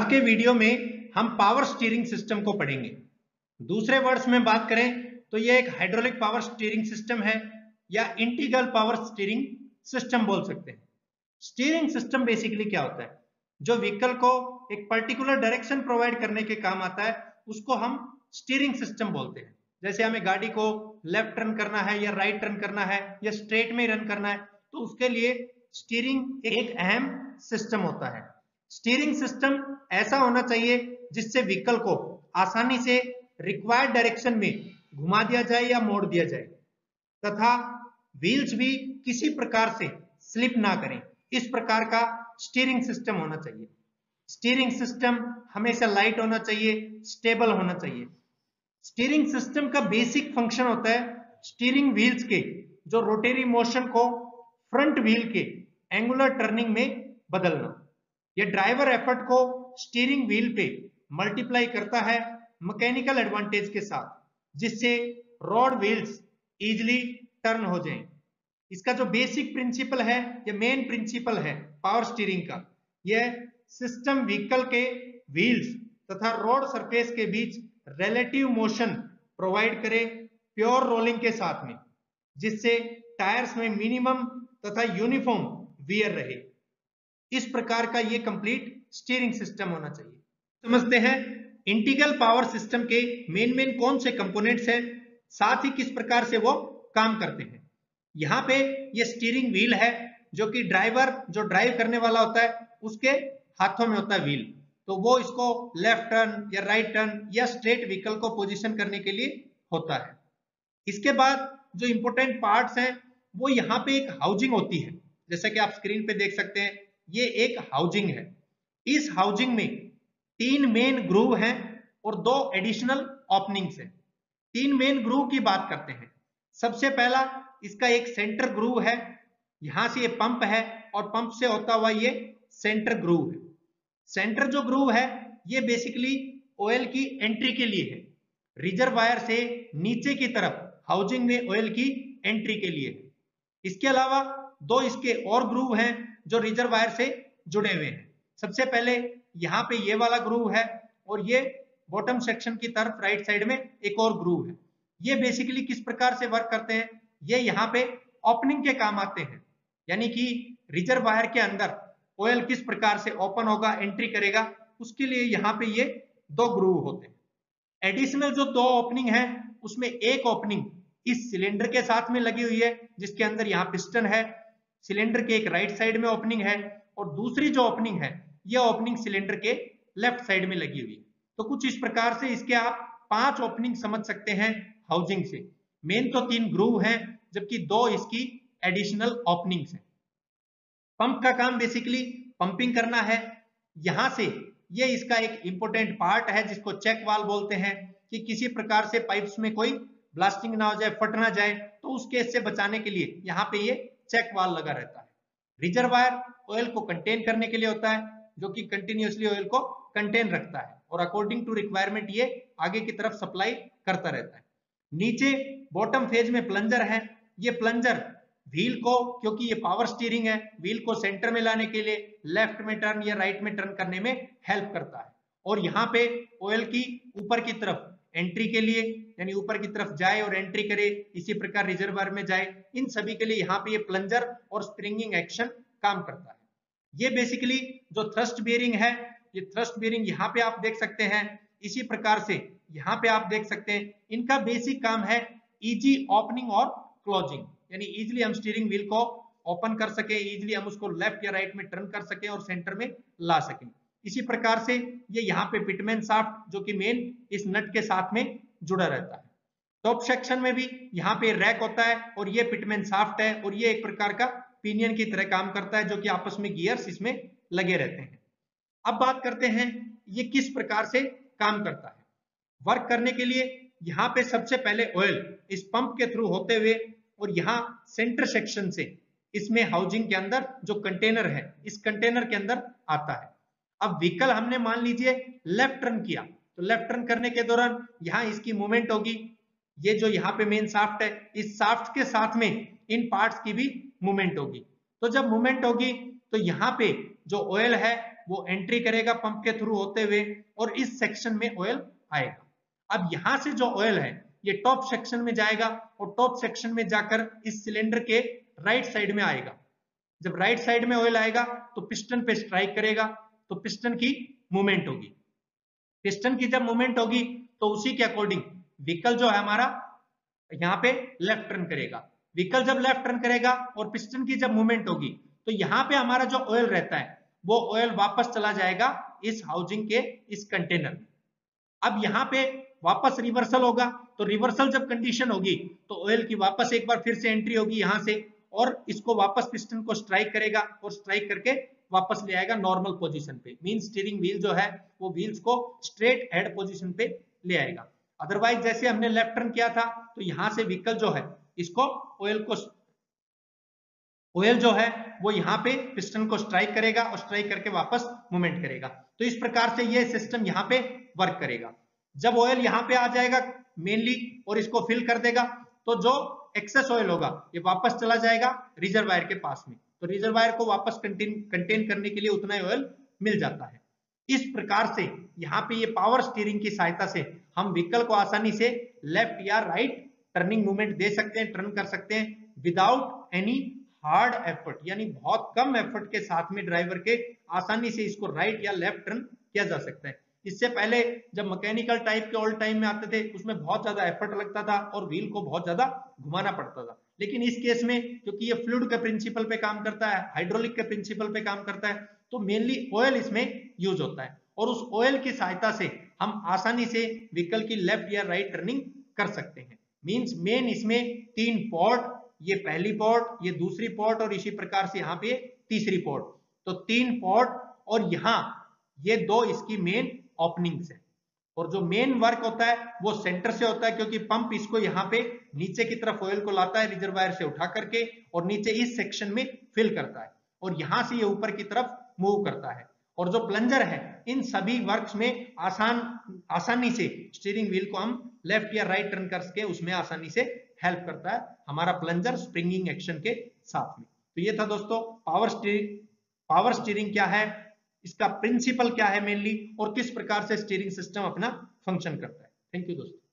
आज के वीडियो में हम पावर स्टीयरिंग सिस्टम को पढ़ेंगे। दूसरे वर्ड्स में बात करें तो यह एक हाइड्रोलिक पावर स्टीयरिंग सिस्टम है या इंटीग्रल पावर स्टीयरिंग सिस्टम बोल सकते हैं। स्टीयरिंग सिस्टम बेसिकली क्या होता है? जो व्हीकल को एक पर्टिकुलर डायरेक्शन प्रोवाइड करने के काम आता है उसको हम स्टीयरिंग सिस्टम बोलते हैं। जैसे हमें गाड़ी को लेफ्ट टर्न करना है या राइट टर्न करना है या स्ट्रेट में रन करना है तो उसके लिए स्टीयरिंग एक अहम सिस्टम होता है। स्टीयरिंग सिस्टम ऐसा होना चाहिए जिससे व्हीकल को आसानी से रिक्वायर्ड डायरेक्शन में घुमा दिया जाए या मोड़ दिया जाए तथा व्हील्स भी किसी प्रकार से स्लिप ना करें, इस प्रकार का स्टीयरिंग सिस्टम होना चाहिए। स्टीयरिंग सिस्टम हमेशा लाइट होना चाहिए, स्टेबल होना चाहिए। स्टीयरिंग सिस्टम का बेसिक फंक्शन होता है स्टीयरिंग व्हील्स के जो रोटरी मोशन को फ्रंट व्हील के एंगुलर टर्निंग में बदलना। यह ड्राइवर एफर्ट को स्टीयरिंग व्हील पे मल्टीप्लाई करता है मैकेनिकल एडवांटेज के साथ, जिससे रोड व्हील्स इजीली टर्न हो जाएं। इसका जो बेसिक प्रिंसिपल है, ये मेन प्रिंसिपल है पावर स्टीयरिंग का, यह सिस्टम व्हीकल के व्हील्स तथा रोड सरफेस के बीच रिलेटिव मोशन प्रोवाइड करे प्योर रोलिंग के साथ में, जिससे टायर्स में मिनिमम तथा यूनिफॉर्म वियर रहे। इस प्रकार का ये कंप्लीट स्टीयरिंग सिस्टम होना चाहिए। समझते हैं इंटीग्रल पावर सिस्टम के मेन कौन से कंपोनेंट्स हैं, साथ ही किस प्रकार से वो काम करते हैं। यहाँ पे ये स्टीयरिंग व्हील है जो कि ड्राइवर जो ड्राइव करने वाला होता है उसके हाथों में होता है व्हील, तो वो इसको लेफ्ट टर्न या राइट टर्न या स्ट्रेट व्हीकल को पोजीशन करने के लिए होता है। इसके बाद जो इंपॉर्टेंट पार्ट्स हैं वो यहाँ पे एक हाउसिंग होती है, जैसा कि आप स्क्रीन पे देख सकते हैं ये एक हाउसिंग है। इस हाउसिंग में 3 मेन ग्रूव हैं और 2 एडिशनल ओपनिंग्स हैं। 3 मेन ग्रूव की बात करते हैं। सबसे पहला इसका एक सेंटर ग्रूव है, यहां से ये पंप है और पंप से होता हुआ ये सेंटर ग्रूव है। सेंटर जो ग्रूव है ये बेसिकली ऑयल की एंट्री के लिए है, रिजर्वायर से नीचे की तरफ हाउसिंग में ऑयल की एंट्री के लिए है। इसके अलावा 2 इसके और ग्रूव हैं जो रिजर्वायर से जुड़े हुए हैं। सबसे पहले यहाँ पे ये वाला ग्रूव है और ये बॉटम सेक्शन की तरफ राइट साइड में एक और ग्रूव है। ये बेसिकली किस प्रकार से वर्क करते हैं, ये यहाँ पे ओपनिंग के काम आते हैं, यानी कि रिजर्वायर के अंदर ऑयल किस प्रकार से ओपन होगा, एंट्री करेगा, उसके लिए यहाँ पे ये 2 ग्रूव होते हैं। एडिशनल जो 2 ओपनिंग है उसमें एक ओपनिंग इस सिलेंडर के साथ में लगी हुई है जिसके अंदर यहाँ पिस्टन है, सिलेंडर के एक राइट साइड में ओपनिंग है और दूसरी जो ओपनिंग है यह ओपनिंग सिलेंडर के लेफ्ट साइड में लगी हुई है। तो कुछ इस प्रकार से इसके आप 5 ओपनिंग समझ सकते हैं हाउसिंग से। मेन तो 3 ग्रूव हैं जबकि 2 इसकी एडिशनल ओपनिंग्स हैं। पंप का काम बेसिकली पंपिंग करना है। यहां से ये इसका एक इंपॉर्टेंट पार्ट है जिसको चेक वाल्व बोलते हैं कि किसी प्रकार से पाइप्स में कोई ब्लास्टिंग ना हो जाए, फट ना जाए, तो उस केस से बचाने के लिए यहाँ पे ये चेक वाल्व लगा रहता है। रिजर्वायर ऑयल को कंटेन करने के लिए होता है जो कि कंटिन्यूअसली ऑयल को कंटेन रखता है और अकॉर्डिंग टू रिक्वायरमेंट ये आगे की तरफ सप्लाई करता रहता है। नीचे बॉटम फेज में प्लंजर है। ये प्लंजर व्हील को, क्योंकि ये पावर स्टीयरिंग है, व्हील को सेंटर में लाने के लिए लेफ्ट में टर्न या राइट में टर्न करने में हेल्प करता है। और यहाँ पे ऑयल की ऊपर की तरफ एंट्री के लिए, यानी ऊपर की तरफ जाए और एंट्री करे, इसी प्रकार रिजर्वायर में जाए, इन सभी के लिए यहाँ पे ये प्लंजर और स्प्रिंगिंग एक्शन काम करता है। ये बेसिकली जो थ्रस्ट बेयरिंग है, ये थ्रस्ट बेयरिंग यहाँ पे आप देख सकते हैं, इसी प्रकार से यहाँ पे आप देख सकते हैं। इनका बेसिक काम है इजी ओपनिंग और क्लोजिंग, यानी इजिली हम स्टीयरिंग व्हील को ओपन कर सके, इजिली हम उसको लेफ्ट या राइट में टर्न कर सके और सेंटर में ला सकें। इसी प्रकार से ये यहाँ पे पिटमैन शाफ्ट जो कि मेन इस नट के साथ में जुड़ा रहता है। टॉप सेक्शन में भी यहाँ पे रैक होता है और ये पिटमैन शाफ्ट है और ये एक प्रकार का पिनियन की तरह काम करता है जो कि आपस में गियर्स इसमें लगे रहते हैं। अब बात करते हैं ये किस प्रकार से काम करता है। वर्क करने के लिए यहाँ पे सबसे पहले ऑयल इस पंप के थ्रू होते हुए और यहाँ सेंटर सेक्शन से इसमें हाउसिंग के अंदर जो कंटेनर है, इस कंटेनर के अंदर आता है। अब व्हीकल हमने मान लीजिए लेफ्ट टर्न किया, तो लेफ्ट टर्न करने के दौरान यहाँ इसकी मूवमेंट होगी। ये जो यहाँ पे मेन शाफ्ट है, इस शाफ्ट के साथ में इन पार्ट्स की भी मूवमेंट होगी। तो जब मूवमेंट होगी तो यहाँ पे जो ऑयल है वो एंट्री करेगा पंप के थ्रू होते हुए और इस सेक्शन में ऑयल आएगा। अब यहां से जो ऑयल है ये टॉप सेक्शन में जाएगा और टॉप सेक्शन में जाकर इस सिलेंडर के राइट साइड में आएगा। जब राइट साइड में ऑयल आएगा तो पिस्टन पे स्ट्राइक करेगा तो पिस्टन की मूवमेंट होगी। पिस्टन की जब मूवमेंट होगी तो उसी के अकॉर्डिंग व्हीकल जो है हमारा यहाँ पे लेफ्ट टर्न करेगा। व्हीकल जब लेफ्ट टर्न करेगा और पिस्टन की जब मूवमेंट होगी तो यहाँ पे हमारा जो ऑयल रहता है वो ऑयल वापस चला जाएगा इस हाउसिंग के इस कंटेनर में। अब यहाँ पे वापस रिवर्सल होगा तो रिवर्सल जब कंडीशन होगी तो ऑयल की वापस एक बार फिर से एंट्री होगी यहाँ से और इसको वापस पिस्टन को स्ट्राइक करेगा और स्ट्राइक करके वापस ले आएगा नॉर्मल पोजीशन पे। मीन स्टीयरिंग व्हील जो है वो व्हील्स को स्ट्रेट हेड पोजीशन पे ले आएगा। अदरवाइज जैसे हमने लेफ्ट टर्न किया था तो यहां से व्हीकल जो है इसको ऑयल जो है वो यहाँ पे पिस्टन को स्ट्राइक करेगा और स्ट्राइक करके वापस मूवमेंट करेगा। तो इस प्रकार से ये सिस्टम यहाँ पे वर्क करेगा। जब ऑयल यहाँ पे आ जाएगा मेनली और इसको फिल कर देगा तो जो एक्सेस ऑयल होगा ये वापस चला जाएगा रिजर्वायर के पास में। तो रिजर्वायर को वापस कंटेन करने के लिए उतना ही ऑयल मिल जाता है। इस प्रकार से यहाँ पे ये पावर स्टीयरिंग की सहायता से हम व्हीकल को आसानी से लेफ्ट या राइट टर्निंग मूवमेंट दे सकते हैं, टर्न कर सकते हैं विदाउट एनी हार्ड एफर्ट, यानी बहुत कम एफर्ट के साथ में ड्राइवर के आसानी से इसको राइट या लेफ्ट टर्न किया जा सकता है। इससे पहले जब मैकेनिकल टाइप के ओल्ड टाइम में आते थे उसमें बहुत ज्यादा एफर्ट लगता था और व्हील को बहुत ज्यादा घुमाना पड़ता था। लेकिन इस केस में क्योंकि ये फ्लूइड के प्रिंसिपल पे काम करता है, हाइड्रोलिक के प्रिंसिपल पे काम करता है, तो मेनली ऑयल इसमें यूज होता है और उस ऑयल की सहायता से हम आसानी से व्हीकल की लेफ्ट या राइट टर्निंग कर सकते हैं। मींस मेन इसमें 3 पॉट, ये पहली पॉट, ये दूसरी पॉट और इसी प्रकार से यहाँ पे तीसरी पॉट, तो 3 पॉट और यहाँ ये 2 इसकी मेन ओपनिंग्स है। और जो मेन वर्क होता है वो सेंटर से होता है क्योंकि पंप इसको यहाँ पे नीचे की तरफ ऑयल को लाता है रिजर्वायर से उठा करके और नीचे इस सेक्शन में फिल करता है और यहां से ये ऊपर की तरफ मूव करता है। और जो प्लंजर है इन सभी वर्क्स में आसानी से स्टीयरिंग व्हील को हम लेफ्ट या राइट टर्न करके उसमें आसानी से हेल्प करता है हमारा प्लंजर स्प्रिंगिंग एक्शन के साथ में। तो ये था दोस्तों पावर स्टीयरिंग क्या है, इसका प्रिंसिपल क्या है मेनली और किस प्रकार से स्टीयरिंग सिस्टम अपना फंक्शन करता है। थैंक यू दोस्तों।